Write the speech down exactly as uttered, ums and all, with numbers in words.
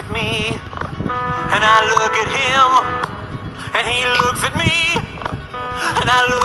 at me, and I look at him, and he looks at me, and I look